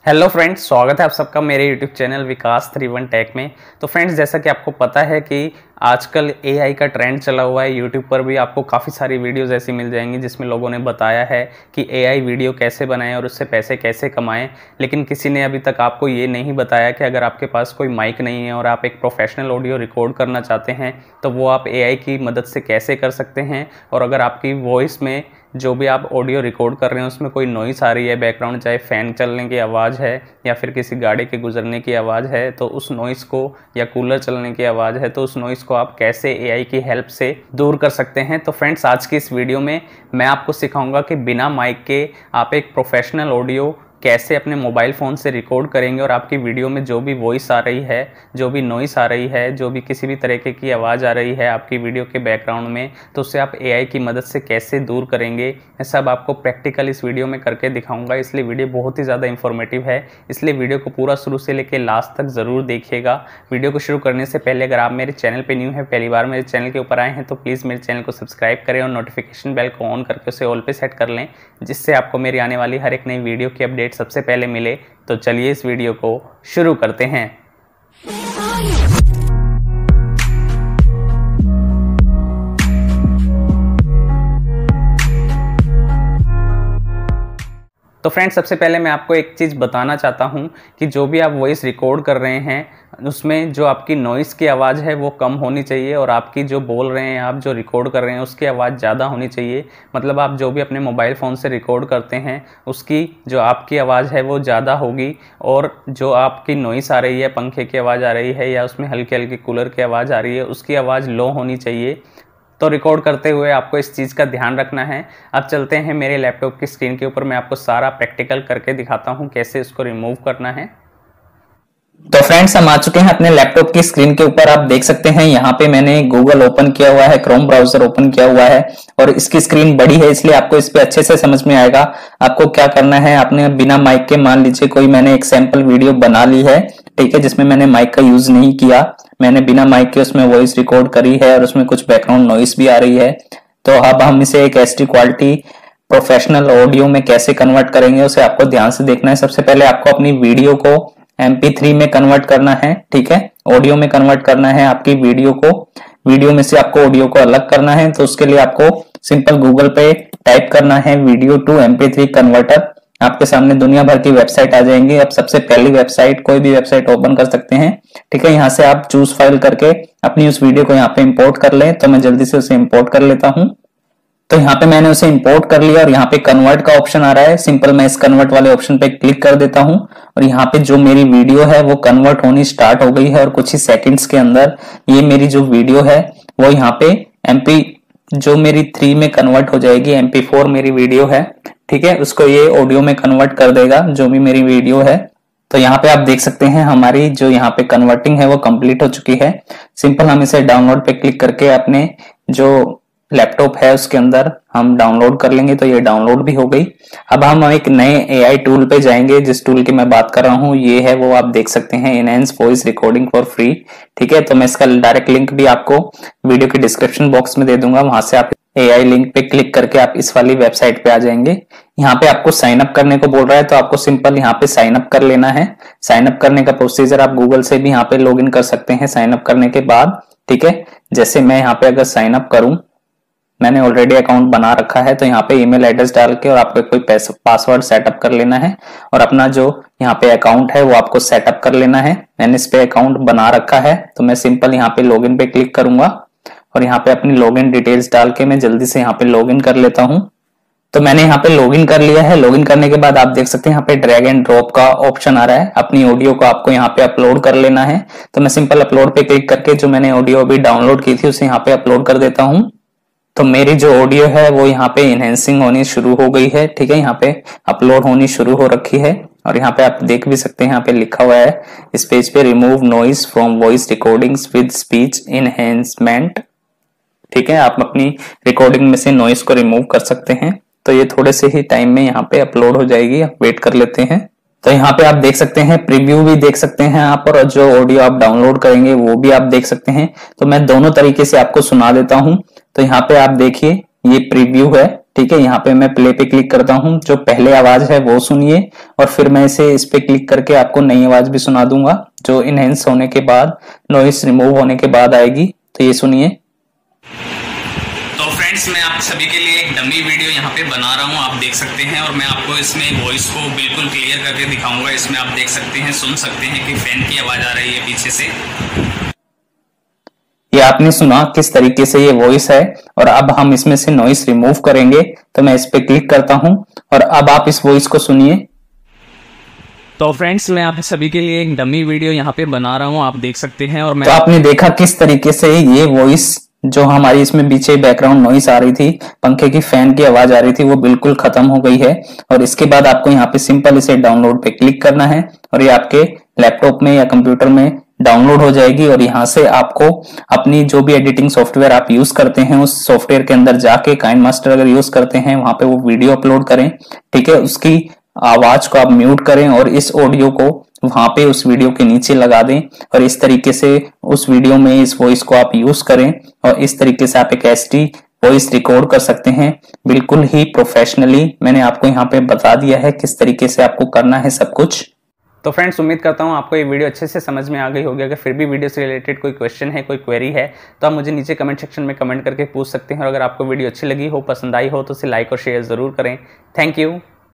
Hello friends, स्वागत है आप सबका मेरे यूट्यूब चैनल विकास 31 टेक में। तो फ्रेंड्स, जैसा कि आपको पता है कि आजकल एआई का ट्रेंड चला हुआ है। यूट्यूब पर भी आपको काफ़ी सारी वीडियोस ऐसी मिल जाएंगी जिसमें लोगों ने बताया है कि एआई वीडियो कैसे बनाएं और उससे पैसे कैसे कमाएं। लेकिन किसी ने अभी तक आपको ये नहीं बताया कि अगर आपके पास कोई माइक नहीं है और आप एक प्रोफेशनल ऑडियो रिकॉर्ड करना चाहते हैं तो वो आप एआई की मदद से कैसे कर सकते हैं। और अगर आपकी वॉइस में जो भी आप ऑडियो रिकॉर्ड कर रहे हैं उसमें कोई नॉइस आ रही है बैकग्राउंड, चाहे फ़ैन चलने की आवाज़ है या फिर किसी गाड़ी के गुजरने की आवाज़ है, तो उस नॉइस को, या कूलर चलने की आवाज़ है तो उस नॉइस को आप कैसे एआई की हेल्प से दूर कर सकते हैं। तो फ्रेंड्स, आज की इस वीडियो में मैं आपको सिखाऊंगा कि बिना माइक के आप एक प्रोफेशनल ऑडियो कैसे अपने मोबाइल फ़ोन से रिकॉर्ड करेंगे और आपकी वीडियो में जो भी वॉइस आ रही है, जो भी नॉइस आ रही है, जो भी किसी भी तरीके की आवाज़ आ रही है आपकी वीडियो के बैकग्राउंड में, तो उससे आप एआई की मदद से कैसे दूर करेंगे। मैं सब आपको प्रैक्टिकल इस वीडियो में करके दिखाऊंगा, इसलिए वीडियो बहुत ही ज़्यादा इंफॉर्मेटिव है। इसलिए वीडियो को पूरा शुरू से लेकर लास्ट तक ज़रूर देखिएगा। वीडियो को शुरू करने से पहले अगर आप मेरे चैनल पर न्यू है, पहली बार मेरे चैनल के ऊपर आए हैं, तो प्लीज़ मेरे चैनल को सब्सक्राइब करें और नोटिफिकेशन बेल को ऑन करके उसे ऑल पे सेट कर लें, जिससे आपको मेरी आने वाली हर एक नई वीडियो की अपडेट सबसे पहले मिले। तो चलिए इस वीडियो को शुरू करते हैं। तो फ्रेंड्स, सबसे पहले मैं आपको एक चीज़ बताना चाहता हूं कि जो भी आप वॉइस रिकॉर्ड कर रहे हैं उसमें जो आपकी नॉइस की आवाज़ है वो कम होनी चाहिए और आपकी जो बोल रहे हैं, आप जो रिकॉर्ड कर रहे हैं उसकी आवाज़ ज़्यादा होनी चाहिए। मतलब आप जो भी अपने मोबाइल फ़ोन से रिकॉर्ड करते हैं उसकी जो आपकी आवाज़ है वो ज़्यादा होगी, और जो आपकी नॉइस आ रही है, पंखे की आवाज़ आ रही है या उसमें हल्की हल्की कूलर की आवाज़ आ रही है, उसकी आवाज़ लो होनी चाहिए। तो रिकॉर्ड करते हुए आपको इस चीज़ का ध्यान रखना है। अब चलते हैं मेरे लैपटॉप की स्क्रीन के ऊपर, मैं आपको सारा प्रैक्टिकल करके दिखाता हूं कैसे इसको रिमूव करना है। तो फ्रेंड्स, हम आ चुके हैं अपने लैपटॉप की स्क्रीन के ऊपर। आप देख सकते हैं यहाँ पे मैंने गूगल ओपन किया हुआ है, क्रोम ब्राउजर ओपन किया हुआ है और इसकी स्क्रीन बड़ी है इसलिए आपको इस पे अच्छे से समझ में आएगा। आपको क्या करना है, आपने बिना माइक के, मान लीजिए कोई मैंने एक सैंपल वीडियो बना ली है, ठीक है, जिसमें मैंने माइक का यूज नहीं किया, मैंने बिना माइक के उसमें वॉइस रिकॉर्ड करी है और उसमें कुछ बैकग्राउंड नॉइस भी आ रही है। तो अब हम इसे एक एचडी क्वालिटी प्रोफेशनल ऑडियो में कैसे कन्वर्ट करेंगे उसे आपको ध्यान से देखना है। सबसे पहले आपको अपनी वीडियो को MP3 में कन्वर्ट करना है, ठीक है, ऑडियो में कन्वर्ट करना है आपकी वीडियो को। वीडियो में से आपको ऑडियो को अलग करना है, तो उसके लिए आपको सिंपल गूगल पे टाइप करना है वीडियो टू MP3 कन्वर्टर। आपके सामने दुनिया भर की वेबसाइट आ जाएंगी। अब सबसे पहली वेबसाइट, कोई भी वेबसाइट ओपन कर सकते हैं, ठीक है। यहाँ से आप चूज फाइल करके अपनी उस वीडियो को यहाँ पे इंपोर्ट कर लें। तो मैं जल्दी से उसे इंपोर्ट कर लेता हूँ। तो यहाँ पे मैंने उसे इंपोर्ट कर लिया और यहाँ पे कन्वर्ट का ऑप्शन आ रहा है। सिंपल मैं इस कन्वर्ट वाले ऑप्शन पे क्लिक कर देता हूँ और यहाँ पे जो मेरी वीडियो है वो कन्वर्ट होनी स्टार्ट हो गई है और कुछ ही सेकंड्स के अंदर ये मेरी जो वीडियो है वो यहाँ पे MP जो मेरी 3 में कन्वर्ट हो जाएगी। MP4 मेरी वीडियो है, ठीक है, उसको ये ऑडियो में कन्वर्ट कर देगा जो भी मेरी वीडियो है। तो यहाँ पे आप देख सकते हैं हमारी जो यहाँ पे कन्वर्टिंग है वो कंप्लीट हो चुकी है। सिंपल हम इसे डाउनलोड पे क्लिक करके अपने जो लैपटॉप है उसके अंदर हम डाउनलोड कर लेंगे। तो ये डाउनलोड भी हो गई। अब हम एक नए AI टूल पे जाएंगे। जिस टूल की मैं बात कर रहा हूँ ये है, वो आप देख सकते हैं, enhance voice recording for free, ठीक है। तो मैं इसका डायरेक्ट लिंक भी आपको वीडियो के डिस्क्रिप्शन बॉक्स में दे दूंगा। वहां से आप AI लिंक पे क्लिक करके आप इस वाली वेबसाइट पे आ जाएंगे। यहाँ पे आपको साइन अप करने को बोल रहा है, तो आपको सिंपल यहाँ पे साइन अप कर लेना है। साइन अप करने का प्रोसीजर आप गूगल से भी यहाँ पे लॉग इन कर सकते हैं साइन अप करने के बाद, ठीक है। जैसे मैं यहाँ पे अगर साइन अप करूं, मैंने ऑलरेडी अकाउंट बना रखा है, तो यहाँ पे ईमेल एड्रेस डाल के और आपको कोई पासवर्ड सेटअप कर लेना है और अपना जो यहाँ पे अकाउंट है वो आपको सेटअप कर लेना है। मैंने इस पे अकाउंट बना रखा है, तो मैं सिंपल यहाँ पे लॉगिन पे क्लिक करूंगा और यहाँ पे अपनी लॉगिन डिटेल्स डाल के मैं जल्दी से यहाँ पे लॉगिन कर लेता हूँ। तो मैंने यहाँ पे लॉगिन कर लिया है। लॉगिन करने के बाद आप देख सकते हैं यहाँ पे ड्रैग एंड ड्रॉप का ऑप्शन आ रहा है। अपनी ऑडियो को आपको यहाँ पे अपलोड कर लेना है। तो मैं सिंपल अपलोड पे क्लिक करके जो मैंने ऑडियो अभी डाउनलोड की थी उसे यहाँ पे अपलोड कर देता हूँ। तो मेरी जो ऑडियो है वो यहाँ पे इनहेंसिंग होनी शुरू हो गई है, ठीक है, यहाँ पे अपलोड होनी शुरू हो रखी है। और यहाँ पे आप देख भी सकते हैं, यहाँ पे लिखा हुआ है इस पेज पे, remove noise from voice recordings with speech enhancement, ठीक है। आप अपनी रिकॉर्डिंग में से नॉइस को रिमूव कर सकते हैं। तो ये थोड़े से ही टाइम में यहाँ पे अपलोड हो जाएगी, आप वेट कर लेते हैं। तो यहाँ पे आप देख सकते हैं, प्रीव्यू भी देख सकते हैं आप, और जो ऑडियो आप डाउनलोड करेंगे वो भी आप देख सकते हैं। तो मैं दोनों तरीके से आपको सुना देता हूँ। तो यहाँ पे आप देखिए, ये प्रीव्यू है, ठीक है, यहाँ पे मैं प्ले पे क्लिक करता हूँ, जो पहले आवाज है वो सुनिए और फिर मैं इस पे क्लिक करके आपको नई आवाज भी सुना दूंगा जो इनहेंस होने के बाद, नॉइस रिमूव होने के बाद आएगी। तो ये सुनिए। तो फ्रेंड्स, मैं आप सभी के लिए एक डमी वीडियो यहाँ पे बना रहा हूँ, आप देख सकते हैं, और मैं आपको इसमें वॉइस को बिल्कुल क्लियर करके दिखाऊंगा। इसमें आप देख सकते हैं, सुन सकते हैं कि फैन की आवाज आ रही है पीछे से। ये आपने सुना किस तरीके से ये वॉइस है, और अब हम इसमें से नॉइस रिमूव करेंगे। तो मैं इस पे क्लिक करता हूं और अब आप इस वॉइस को सुनिए। तो फ्रेंड्स, मैं आप सभी के लिए एक डमी वीडियो यहाँ पे बना रहा हूँ, आप देख सकते हैं। और मैं तो आपने देखा किस तरीके से ये वॉइस जो हमारी इसमें पीछे बैकग्राउंड नॉइस आ रही थी, पंखे की फैन की आवाज आ रही थी, वो बिल्कुल खत्म हो गई है। और इसके बाद आपको यहाँ पे सिंपल इसे डाउनलोड पे क्लिक करना है और ये आपके लैपटॉप में या कंप्यूटर में डाउनलोड हो जाएगी। और यहाँ से आपको अपनी जो भी एडिटिंग सॉफ्टवेयर आप यूज करते हैं उस सॉफ्टवेयर के अंदर जाके, काइनमास्टर अगर यूज करते हैं, वहां पे वो वीडियो अपलोड करें। ठीक है, उसकी आवाज को आप म्यूट करें और इस ऑडियो को वहां पे उस वीडियो के नीचे लगा दें और इस तरीके से उस वीडियो में इस वॉइस को आप यूज करें। और इस तरीके से आप एक एचडी वॉइस रिकॉर्ड कर सकते हैं बिल्कुल ही प्रोफेशनली। मैंने आपको यहाँ पे बता दिया है किस तरीके से आपको करना है सब कुछ। तो फ्रेंड्स, उम्मीद करता हूँ आपको ये वीडियो अच्छे से समझ में आ गई होगी। अगर फिर भी वीडियो से रिलेटेड कोई क्वेश्चन है, कोई क्वेरी है, तो आप मुझे नीचे कमेंट सेक्शन में कमेंट करके पूछ सकते हैं। और अगर आपको वीडियो अच्छी लगी हो, पसंद आई हो, तो उसे लाइक और शेयर जरूर करें। Thank you.